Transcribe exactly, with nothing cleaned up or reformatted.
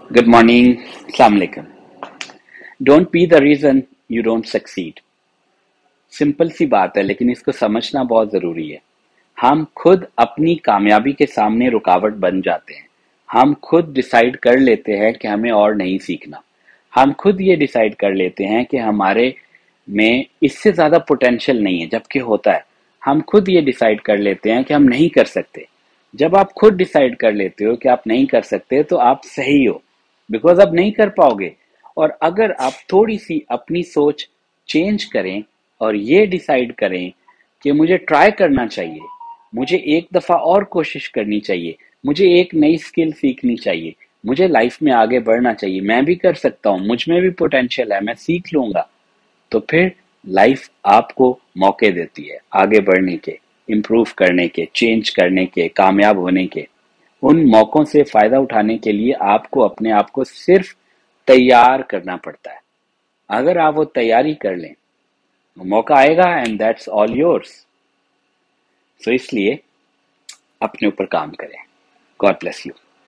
Good morning. Assalamu alaikum. Don't be the reason you don't succeed. Simple सी बात है, लेकिन इसको समझना बहुत जरूरी है। हम खुद अपनी कामयाबी के सामने रुकावट बन जाते हैं। हम खुद डिसाइड कर लेते हैं कि हमें और नहीं सीखना। हम खुद ये डिसाइड कर लेते हैं कि हमारे में इससे ज्यादा पोटेंशियल नहीं है, जबकि होता है। हम खुद ये डिसाइड कर लेते हैं कि हम नहीं कर सकते। जब आप खुद डिसाइड कर लेते हो कि आप नहीं कर सकते, तो आप सही हो, बिकॉज आप नहीं कर पाओगे। और अगर आप थोड़ी सी अपनी सोच चेंज करें और ये डिसाइड करें कि मुझे ट्राई करना चाहिए, मुझे एक दफा और कोशिश करनी चाहिए, मुझे एक नई स्किल सीखनी चाहिए, मुझे लाइफ में आगे बढ़ना चाहिए, मैं भी कर सकता हूँ, मुझ में भी पोटेंशियल है, मैं सीख लूंगा, तो फिर लाइफ आपको मौके देती है आगे बढ़ने के, इम्प्रूव करने के, चेंज करने के, कामयाब होने के। उन मौकों से फायदा उठाने के लिए आपको अपने आप को सिर्फ तैयार करना पड़ता है। अगर आप वो तैयारी कर लें, मौका आएगा and that's all yours. So इसलिए अपने ऊपर काम करें। God bless you.